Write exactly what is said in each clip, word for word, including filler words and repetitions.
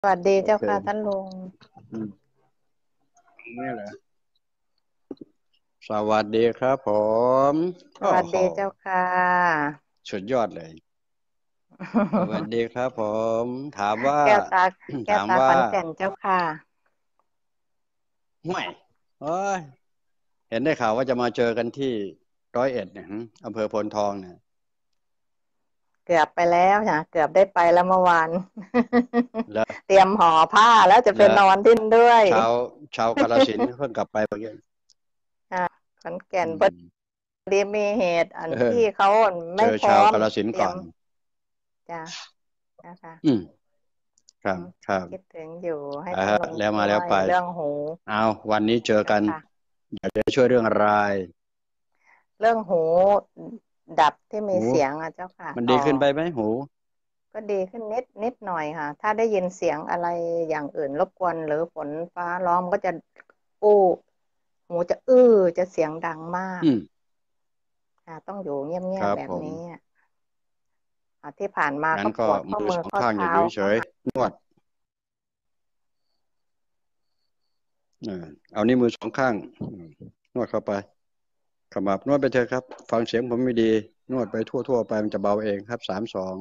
สวัสดีโอเคเจ้าค่ะท่านลุงอืมนี่แหละสวัสดีครับผมสวัสโอ้โหดีเจ้าค่ะสุดยอดเลยสวัสดีครับผมถามว่าแก้วตา แก้วถามว่าตาขอนแก่นเจ้าค่ะห่วยโอ้ยเห็นได้ข่าวว่าจะมาเจอกันที่ร้อยเอ็ดเนี่ยหึอำเภอโพนทองเนี่ยเกือบไปแล้วนะเกือบได้ไปแล้วเมื่อวานแล้วเตรียมห่อผ้าแล้วจะไปแล้วนอนที่นั่นด้วยชาวชาวกาฬสินธุ์เพิ่งกลับไปเมื่อกี้ค่ะขอนแก่อืนพอมดีมีเหตุอันเออพี่เขาเจไม่พร้อมอชาวกาฬสินธุ์เตรียมก่อนจ้ะนะคะอืมครับอืมครับคิดถึงอยู่ให้อ่าท่านลุงแล้วช่วยมาแล้วไปเรื่องหูเอาวันนี้เจอกันเจ้าค่ะอยากจะช่วยเรื่องอะไรเรื่องหูดับที่มีหูเสียงอ่ะเจ้าค่ะมันอ๋อดีขึ้นไปไหมหูก็ดีขึ้นนิดนิดหน่อยค่ะถ้าได้ยินเสียงอะไรอย่างอื่นรบกวนหรือฝนฟ้าร้องก็จะอู้หูจะอื้อจะเสียงดังมากอืมค่ะต้องอยู่เงีครับยบๆแบบผมนี้อ่ะที่ผ่านมางั้นก็ก็ปวดข้อมือมือข้อสองข้างอย่าเท้าอยู่เฉยก็หายๆนวดเออเอานิ้วมือสองข้างอืมนวดเข้าไปขมับนวดไปเถอะครับฟังเสียงผมไม่ดีนวดไปทั่วๆไปมันจะเบาเองครับสามสอง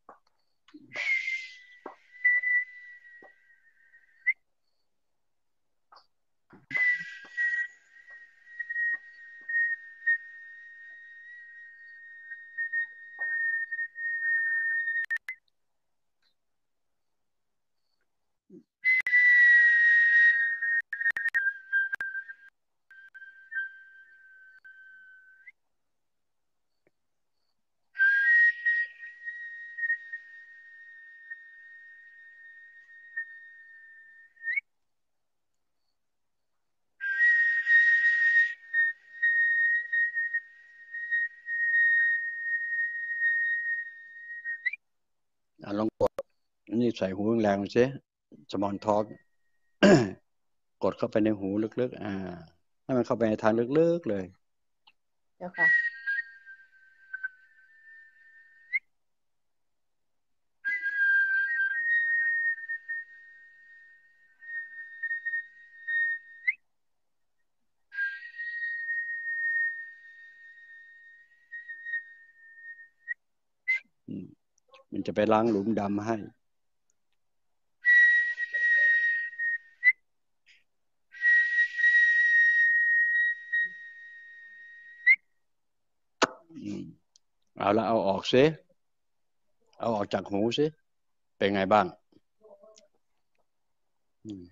อ่ะลองกดนี่ใส่หูแรงๆสิสมอนทอกกดเข้าไปในหูลึกๆอ่าให้มันเข้าไปในทางลึกๆเลยเจ้าค่ะอืมมันจะไปล้างหลุมดำให้อืมเอาละเอาออกสิเอาออกจากหูสิเป็นไงบ้างอืม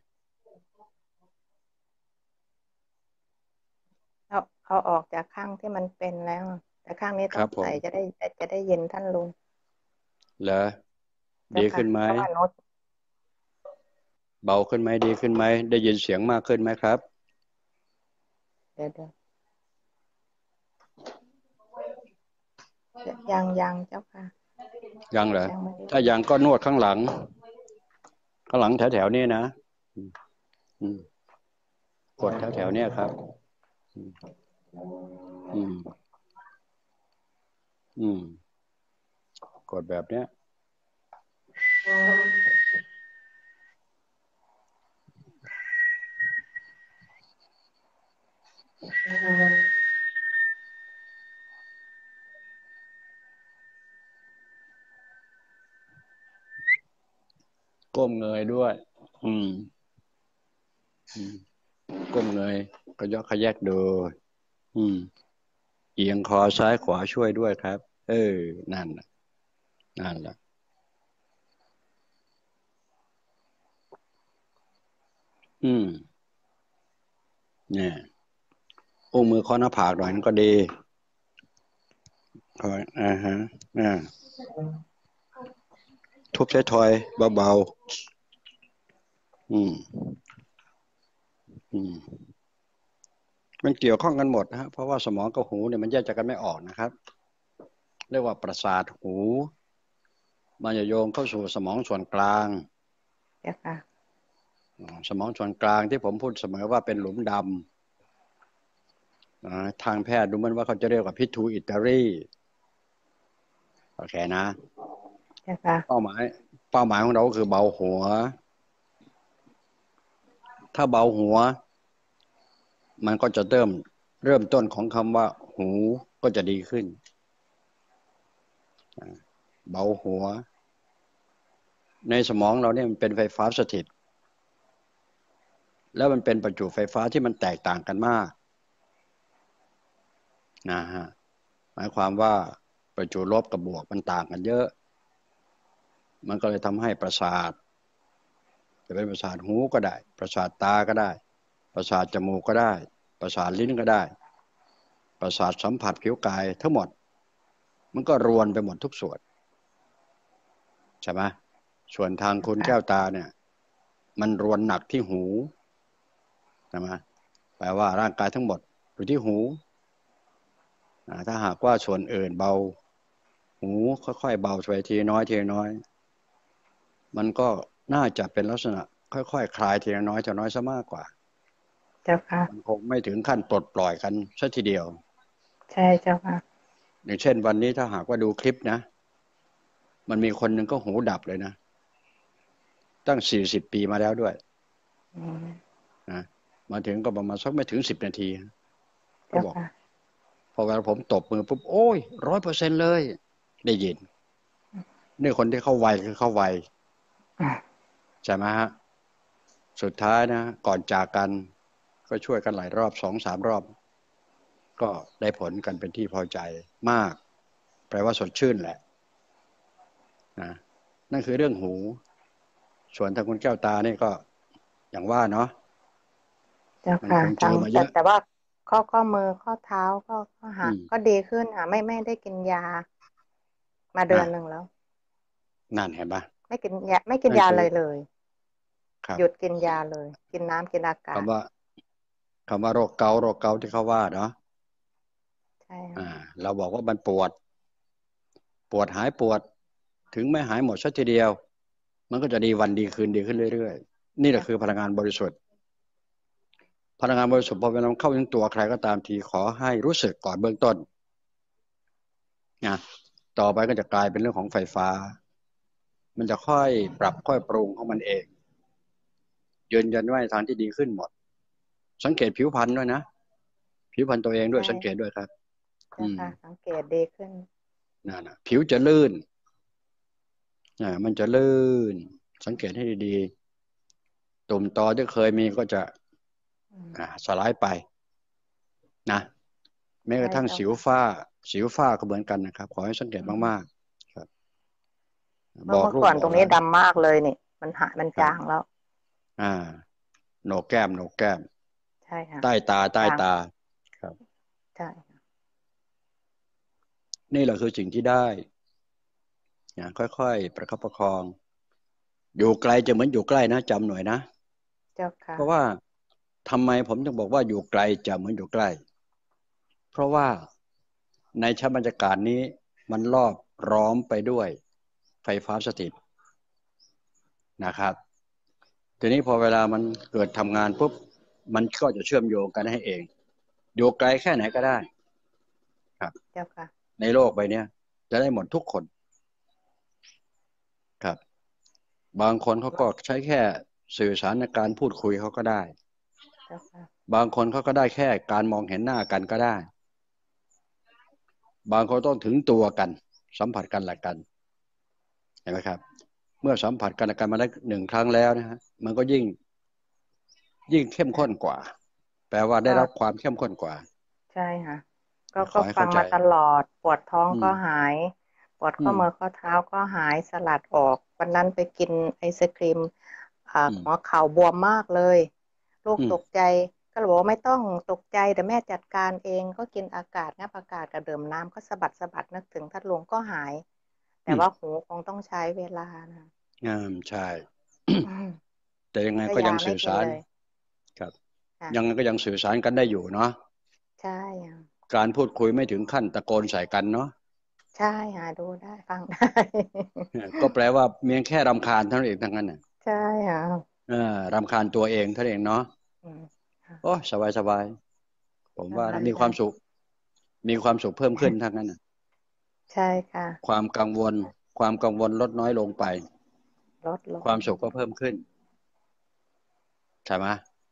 เอาเอาออกจากข้างที่มันเป็นแล้วแต่ข้างนี้ต้องใส่ครับผมจะได้จะได้ยินท่านลุงเหรอเจ้าค่ะดีขึ้นไหมเพราะว่าโน้ตเบาขึ้นไหมดีขึ้นไหมได้ยินเสียงมากขึ้นไหมครับเดี๋ยวเดี๋ยวยังยังเจ้าค่ะยังเหรอยังไม่ได้ถ้ายินยังก็นวดข้างหลังข้างหลังแถวแถวนี้นะอืมอืมกดแถวแถวเนี้ยครับอืมอืมอืมกดแบบเนี้ยก้มเงยด้วยอืมอืมก้มเงยก็ยกขยักดูอืมเอียงคอซ้ายขวาช่วยด้วยครับเออนั่นน่ะนั่นแหละอืมเนี่ยอุ้งมือข้อหน้าผากหน่อยนั่นก็ดีคอยอ่าฮะอ่า ทุบใช้ทอยเบาๆอืมอืมมันเกี่ยวข้องกันหมดนะฮะเพราะว่าสมองกับหูเนี่ยมันแยกจากกันไม่ออกนะครับเรียกว่าประสาทหูมันจะโยงเข้าสู่สมองส่วนกลางเจ้าค่ะสมองส่วนกลางที่ผมพูดเสมอว่าเป็นหลุมดำทางแพทย์ดูเหมือนว่าเขาจะเรียกว่าพิทูอิตารีโอเคนะเจ้าค่ะเป้าหมายเป้าหมายของเราคือเบาหัวถ้าเบาหัวมันก็จะเริ่มเริ่มต้นของคำว่าหูก็จะดีขึ้นเบาหัวในสมองเราเนี่ยมันเป็นไฟฟ้าสถิตแล้วมันเป็นประจุไฟฟ้าที่มันแตกต่างกันมากนะฮะหมายความว่าประจุลบกับบวกมันต่างกันเยอะมันก็เลยทำให้ประสาทจะเป็นประสาทหูก็ได้ประสาทตาก็ได้ประสาทจมูกก็ได้ประสาทลิ้นก็ได้ประสาทสัมผัสผิวกายทั้งหมดมันก็รวนไปหมดทุกส่วนใช่ไหมส่วนทางคุณแก้วตาเนี่ยมันรวนหนักที่หูใช่ไหมแปลว่าร่างกายทั้งหมดอยู่ที่หูถ้าหากว่าส่วนอื่นเบาหูค่อยๆเบาไปทีน้อยทีน้อยมันก็น่าจะเป็นลักษณะค่อยๆ ค, คลายทีน้อยทีน้อยซะมากกว่าเจ้าค่ะมันคงไม่ถึงขั้นปลดปล่อยกันซะทีเดียวใช่เจ้าค่ะอย่างเช่นวันนี้ถ้าหากว่าดูคลิปนะมันมีคนหนึ่งก็หูดับเลยนะตั้งสี่สิบปีมาแล้วด้วยนะมาถึงก็ประมาณสักไม่ถึงสิบนาทีก็บอกพอเวลาผมตบมือปุ๊บโอ้ยร้อยเปอร์เซ็นต์เลยได้ยินนี่คนที่เข้าไวคือเข้าไวใช่ไหมฮะสุดท้ายนะก่อนจากกันก็ช่วยกันหลายรอบสองสามรอบก็ได้ผลกันเป็นที่พอใจมากแปลว่าสดชื่นแหละนะนั่นคือเรื่องหูส่วนทางคุณแก้วตานี่ก็อย่างว่าเนาะเจ้าค่ะทางแต่แต่ว่าข้อข้อมือข้อเท้าก็ก็หาก็ดีขึ้นค่ะไม่ไม่ได้กินยามาเดือนหนึ่งแล้วนั่นเห็นปะไม่กินยาไม่กินยาเลยเลยหยุดกินยาเลยกินน้ำกินอากาศคำว่าคำว่าโรคเกาต์โรคเกาต์ที่เขาว่าเนาะใช่อ่าเราบอกว่ามันปวดปวดหายปวดถึงไม่หายหมดสักทีเดียวมันก็จะดีวันดีคืนดีขึ้นเรื่อยๆนี่แหละคือพลังงานบริสุทธิ์พลังงานบริสุทธิ์พอเวลาเข้าถึงตัวใครก็ตามทีขอให้รู้สึกก่อนเบื้องต้นนะต่อไปก็จะกลายเป็นเรื่องของไฟฟ้ามันจะค่อยปรับค่อยปรุงของมันเองยืนยันว่าทางที่ดีขึ้นหมดสังเกตผิวพรรณด้วยนะผิวพรรณตัวเองด้วยสังเกตด้วยครับอืมสังเกตดีขึ้นนั่นนะผิวจะลื่นอ่ามันจะลื่นสังเกตให้ดีๆตุ่มตอที่เคยมีก็จะอ่าสลายไปนะแม้กระทั่งสิวฝ้าสิวฝ้าก็เหมือนกันนะครับขอให้สังเกตมากๆครับบอกลูกก่อนตรงนี้ดำมากเลยนี่มันหายมันจางแล้วอ่าโหนกแก้มโหนกแก้มใช่ค่ะใต้ตาใต้ตาครับใช่นี่แหละคือสิ่งที่ได้อย่างค่อยๆประคับประคองอยู่ไกลจะเหมือนอยู่ใกล้นะจำหน่อยนะเจ้าค่ะเพราะว่าทำไมผมจึงบอกว่าอยู่ไกลจะเหมือนอยู่ใกล้เพราะว่าในชั้นบรรยากาศนี้มันรอบร้อมไปด้วยไฟฟ้าสถิตนะครับทีนี้พอเวลามันเกิดทำงานปุ๊บมันก็จะเชื่อมโยงกันให้เองอยู่ไกลแค่ไหนก็ได้ครับเจ้าค่ะในโลกใบนี้จะได้หมดทุกคนครับบางคนเขาก็ใช้แค่สื่อสารในการพูดคุยเขาก็ได้บางคนเขาก็ได้แค่การมองเห็นหน้ากันก็ได้บางคนต้องถึงตัวกันสัมผัสกันและกันเห็นไหมครับเมื่อสัมผัสกันและกันมาได้หนึ่งครั้งแล้วนะฮะมันก็ยิ่งยิ่งเข้มข้นกว่าแปลว่าได้รับความเข้มข้นกว่าใช่ค่ะก็ก็ฟังมาตลอดปวดท้องก็หายปวดข้อมือข้อเท้าก็หายสลัดออกวันนั้นไปกินไอศครีมอ่าหัวเข่าบวมมากเลยลูกตกใจก็เลยบอกว่าไม่ต้องตกใจแต่แม่จัดการเองก็กินอากาศงับอากาศกับดื่มน้ำก็สะบัดสะบัดนึกถึงทัดลงก็หายแต่ว่าหูคงต้องใช้เวลานะอ่าใช่แต่ยังไงก็ยังสื่อสารครับยังก็ยังสื่อสารกันได้อยู่เนาะใช่การพูดคุยไม่ถึงขั้นตะโกนใส่กันเนาะใช่หาดูได้ฟังได้ก็แปลว่าเพียงแค่รำคาญเท่านั้นเองทั้งนั้นน่ะใช่ค่ะเออรำคาญตัวเองเท่านั้นเองเนาะโอ้สบายสบายผมว่ามีความสุขมีความสุขเพิ่มขึ้นทั้งนั้นน่ะใช่ค่ะความกังวลความกังวลลดน้อยลงไปลดลงความสุขก็เพิ่มขึ้นใช่ไหม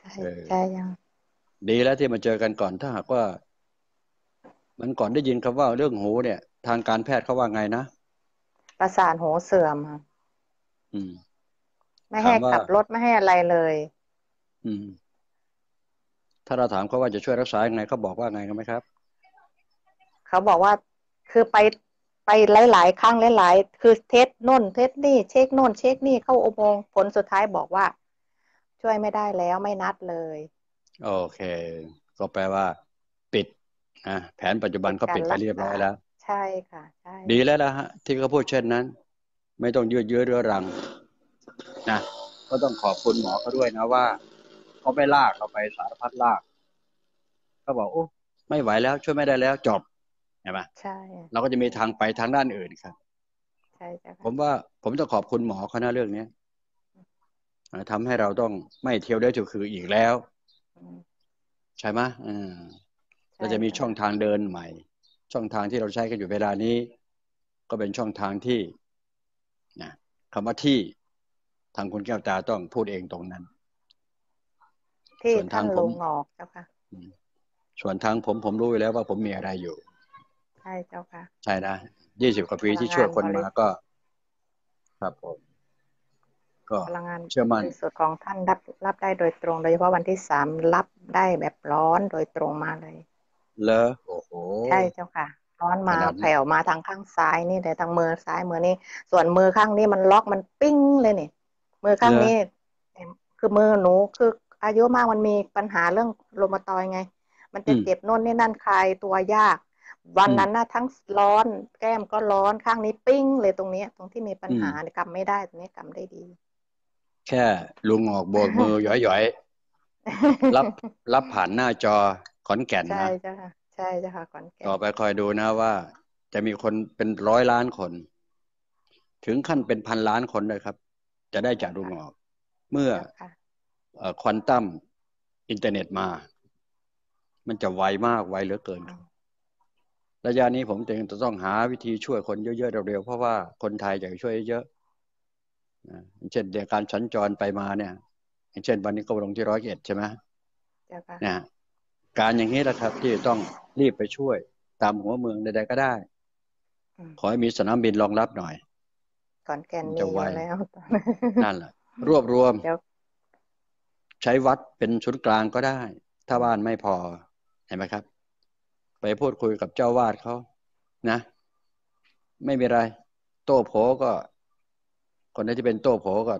ช่ใช่ยังดีแล้วที่มาเจอกันก่อนถ้าหากว่ามันก่อนได้ยินคำว่าเรื่องหูเนี่ยทางการแพทย์เขาว่าไงนะประสาทหูเสื่อมค่ะอืมไม่ให้ถามว่าขับรถไม่ให้อะไรเลยอืมถ้าเราถามเขาว่าจะช่วยรักษายังไงเขาบอกว่าไงกันไหมครับเขาบอกว่าคือไปไปหลายๆครั้งหลายๆคือเทสโน่นเทสนี่เช็คโน่นเช็คนี่เข้าอุโมงค์ผลสุดท้ายบอกว่าช่วยไม่ได้แล้วไม่นัดเลยโอเคก็แปลว่าปิดอ่ะแผนปัจจุบันปิดเขาปิดไปการรักษาเรียบร้อยแล้วใช่ค่ะใช่ดีแล้วละฮะที่เขาพูดเช่นนั้นไม่ต้องยืดเยื้อเรื้อรังนะก็ต้องขอบคุณหมอเขาด้วยนะว่าเขาไม่ลากเราไปสารพัดลากเขาบอกโอ้ไม่ไหวแล้วช่วยไม่ได้แล้วจบเห็นไหมใช่เราก็จะมีทางไปทางด้านอื่นครับใช่จ้ะค่ะผมว่าผมต้องขอบคุณหมอเขานะเรื่องนี้ทำให้เราต้องไม่เที่ยวได้ถูกคืออีกแล้วใช่ไหมอืมเราใช่จะมีช่องจ้ะค่ะทางเดินใหม่ช่องทางที่เราใช้กันอยู่เวลานี้ก็เป็นช่องทางที่นะคำว่าที่ทางคุณแก้วตาต้องพูดเองตรงนั้นที่ส่วนทางผมท่านลงออกเจ้าค่ะส่วนทางผมผมรู้อยู่แล้วว่าผมมีอะไรอยู่ใช่เจ้าค่ะใช่นะยี่สิบกว่าปีที่ช่วยพลังงานคนมาก็บริสุทธิ์ครับผมก็พลังงานเชื่อมั่นบริสุทธิ์ของท่านรับรับได้โดยตรงโดยเฉพาะวันที่สามรับได้แบบร้อนโดยตรงมาเลยเลอโอ้โหใช่เจ้าค่ะร้อนมาขนาดนั้นแผ่วมาทางข้างซ้ายนี่แต่ทางมือซ้ายมือนี่ส่วนมือข้างนี้มันล็อกมันปิ้งเลยนี่มือข้างเลอนี้คือมือหนูคืออายุมากมันมีปัญหาเรื่องโรมาตอยด์ไงมันจะอืมเจ็บโน่นนี่นั่นคลายตัวยากวันอืมนั้นนะทั้งร้อนแก้มก็ร้อนข้างนี้ปิ้งเลยตรงนี้ตรงที่มีปัญอืมหากำไม่ได้ตรงนี้กำได้ดีแค่ลุงออกโบกมือหย่อยๆรับรับผ่านหน้าจอขอนแก่นใช่นะจ้ะค่ะใช่จ้ะค่ะขอนแก่นต่อไปคอยดูนะว่าจะมีคนเป็นร้อยล้านคนถึงขั้นเป็นพันล้านคนเลยครับจะได้จากลุงเจ้าค่ะออกเมื่อเจ้าค่ะควอนตัมอินเทอร์เน็ตมามันจะไวมากไวเหลือเกินครับอืมระยะนี้ผมจึงจะต้องหาวิธีช่วยคนเยอะๆเร็วๆเพราะว่าคนไทยอยากจะช่วยเยอะนะอย่างเช่นเดียวการสัญจรไปมาเนี่ยอย่างเช่นวันนี้ก็ลงที่ร้อยเอ็ดใช่ไหมเจ้าค่ะนะการอย่างนี้แหละครับที่ต้องรีบไปช่วยตามหัวเมืองใดๆก็ได้อืมขอให้มีสนามบินรองรับหน่อยขอนแก่นมันจะไวมีอยู่แล้วนั่นแหละรวบรวมเดี๋ยวใช้วัดเป็นศูนย์กลางก็ได้ถ้าบ้านไม่พอเห็นไหมครับไปพูดคุยกับเจ้าวาดเขานะไม่มีอะไรโต้โผก็คนที่เป็นโต้โผก็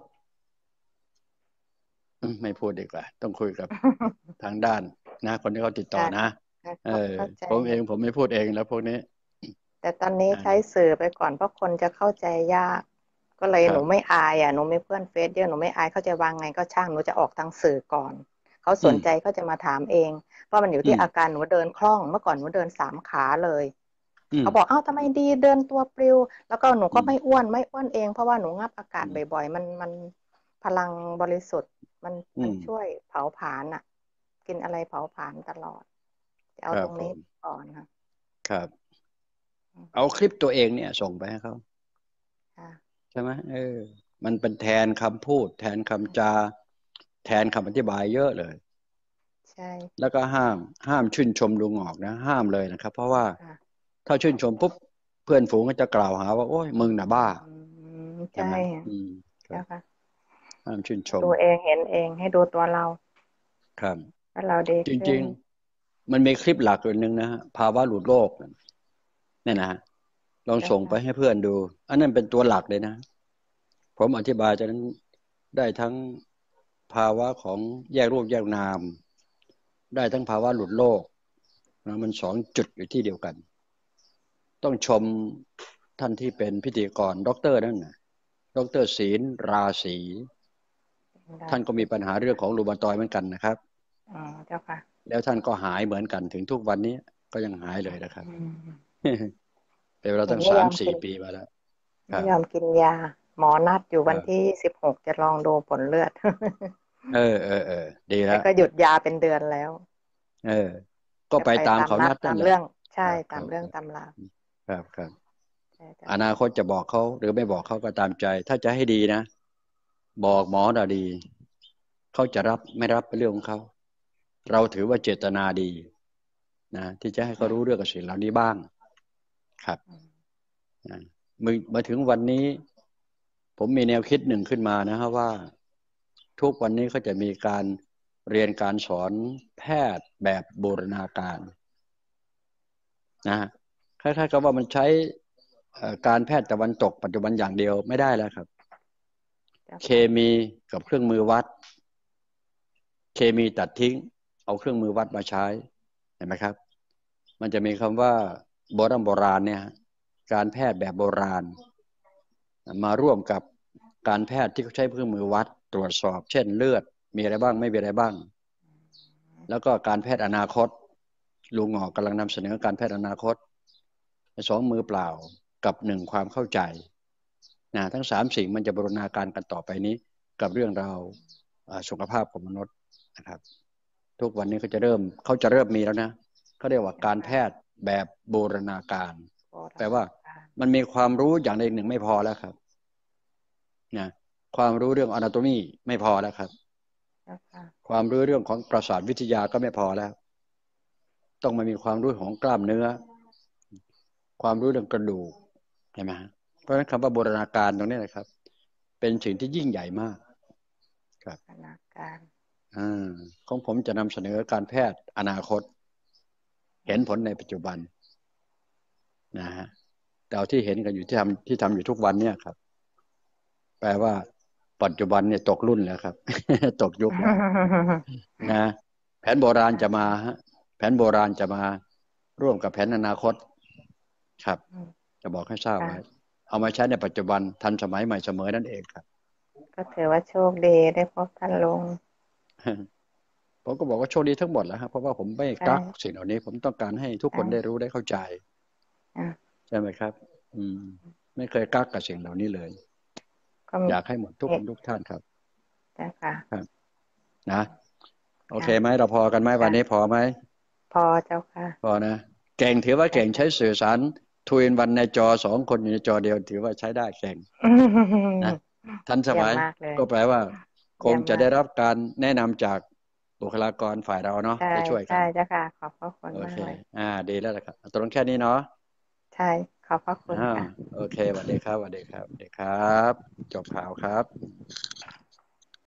อืมไม่พูดดีกว่าต้องคุยกับทางด้านนะคนที่เขาติดต่อค่ะนะค่ะเออเข้าใจผมเองผมไม่พูดเองแล้วพวกนี้แต่ตอนนี้ใช้อ่าสื่อไปก่อนเพราะคนจะเข้าใจยากก็เลยหนูไม่ครับอายอ่ะหนูไม่เพื่อนเฟซเยอะหนูไม่อายเขาจะวางไงก็ช่างหนูจะออกทางสื่อก่อนเขาสอืมนใจเขาจะมาถามเองเพราะมันอยู่อืมที่อาการหนูเดินคล่องเมื่อก่อนหนูเดินสามขาเลยอืมเขาบอกเอ้าทำไมดีเดินตัวปลิวแล้วก็หนูอืมก็ไม่อ้วนไม่อ้วนเองเพราะว่าหนูงับอากาศอืมบ่อยๆมันมันพลังบริสุทธิ์มันอืมมันช่วยเผาผลาญอ่ะกินอะไรเผาผลาญตลอดจะคเอาตรงนี้รับผมก่อนค่ะครับอืมเอาคลิปตัวเองเนี่ยส่งไปให้เขาค่ะใช่ไหมเออมันเป็นแทนคำพูดแทนคำจาแทนคำอธิบายเยอะเลยใช่แล้วก็ห้ามห้ามชื่นชมลุงออกนะห้ามเลยนะครับเพราะว่าค่ะถ้าชื่นชมปุ๊บเพื่อนฝูงก็จะกล่าวหาว่าโอ้ยมึงน่ะบ้าอืมใช่ใช่ไหมอืมครับเจ้าค่ะห้ามชื่นชมดูเองเห็นเองให้ดูตัวเราครับว่าเราดีจขึ้นริงๆมันมีคลิปหลักอยู่หนึ่งนะฮะภาวะหลุดโลกเนี่ยนะฮะลองเจ้าส่งไปค่ะให้เพื่อนดูอันนั้นเป็นตัวหลักเลยนะผมอธิบายจากนั้นได้ทั้งภาวะของแยกรูปแยกนามได้ทั้งภาวะหลุดโลกนะมันสองจุดอยู่ที่เดียวกันต้องชมท่านที่เป็นพิธีกรด็อกเตอร์นั่นนะดอกเตอรศีลราศีได้ท่านก็มีปัญหาเรื่องของรูมาตอยด์เหมือนกันนะครับอ๋อเจ้าค่ะแล้วท่านก็หายเหมือนกันถึงทุกวันนี้ก็ยังหายเลยนะครับอืมเป็นเวลาหนูตั้งสามสี่ไม่ยอมกินปีมาแล้วคไม่รับยอมกินยาหมอนัดอยู่วันที่ครับสิบหกจะลองดูผลเลือดเออเออเออดีแล้วแต่ก็หยุดยาเป็นเดือนแล้วเออก็ไปจะไปตามเขาตามนัดนัดนั่นแหละตามเรื่องคใช่รับคตามเรื่องรับครับตามราวครับครับใช่เจ้าอนาค่ะคตจะบอกเขาหรือไม่บอกเขาก็ตามใจถ้าจะให้ดีนะบอกหมอน่ะดีเขาจะรับไม่รับเป็นเรื่องของเขาเราถือว่าเจตนาดีนะที่จะให้เขารู้เรื่องกับสิ่งเหล่านี้บ้างครับมือมาถึงวันนี้ผมมีแนวคิดหนึ่งขึ้นมานะฮะว่าทุกวันนี้เขาจะมีการเรียนการสอนแพทย์แบบบูรณาการนะคล้ายๆกับว่ามันใช้การแพทย์ตะวันตกปัจจุบันอย่างเดียวไม่ได้แล้วครับเคมีกับเครื่องมือวัดเคมีตัดทิ้งเอาเครื่องมือวัดมาใช้เห็นไหมครับมันจะมีคำว่าโบราณโบราณเนี่ยการแพทย์แบบโบราณมาร่วมกับการแพทย์ที่เขาใช้เครื่องมือวัดตรวจสอบเช่นเลือดมีอะไรบ้างไม่มีอะไรบ้างแล้วก็การแพทย์อนาคตลุงหงอกกำลังนำเสนอการแพทย์อนาคตสองมือเปล่ากับหนึ่งความเข้าใจนะทั้งสามสิ่งมันจะบูรณาการกันต่อไปนี้กับเรื่องราวสุขภาพของมนุษย์นะครับทุกวันนี้เขาจะเริ่มเขาจะเริ่มมีแล้วนะเขาเรียกว่าการแพทย์แบบบูรณาการแปลว่ามันมีความรู้อย่างใดหนึ่งไม่พอแล้วครับนะความรู้เรื่อง anatomy ไม่พอแล้วครับความรู้เรื่องของประสาทวิทยาก็ไม่พอแล้วต้องมามีความรู้ของกล้ามเนื้อความรู้เรื่องกระดูกใช่ไหมเพราะฉะนั้นคำว่าบูรณาการตรงนี้นะครับเป็นสิ่งที่ยิ่งใหญ่มากครับบูรณาการอ่าของผมจะนำเสนอการแพทย์อนาคตเห็นผลในปัจจุบันนะฮะแต่ที่เห็นกันอยู่ที่ทำที่ทำอยู่ทุกวันเนี่ยครับแปลว่าปัจจุบันเนี่ยตกรุ่นแล้วครับตกยุคแล้วนะแผนโบราณจะมาฮะแผนโบราณจะมาร่วมกับแผนอนาคตครับจะบอกให้ทราบไว้เอามาใช้ในปัจจุบันทันสมัยใหม่เสมอนั่นเองครับก็ถือว่าโชคดีได้พบท่านลุงผมก็บอกว่าโชคดีทั้งหมดแล้วครับเพราะว่าผมไม่กักสิ่งเหล่านี้ผมต้องการให้ทุกคนได้รู้ได้เข้าใจใช่ไหมครับอืมไม่เคยกักกับสิ่งเหล่านี้เลยอยากให้หมดทุกคนทุกท่านครับใช่ค่ะครับนะโอเคไหมเราพอกันไหมวันนี้พอไหมพอเจ้าค่ะพอนะเก่งถือว่าเก่งใช้สื่อสารทูอินวันในจอสองคนอยู่ในจอเดียวถือว่าใช้ได้เก่งนะทันสมัยก็แปลว่าคงจะได้รับการแนะนำจากบุคลากรฝ่ายเราเนาะได้ช่วยกันใช่เจ้าค่ะขอบพระคุณมากเลยอ่าดีแล้วแหละครับตรงแค่นี้เนาะใช่ขอบพระคุณค่ะโอเคสวัสดีครับสวัสดีครับสวัสดีครับจบข่าวครับ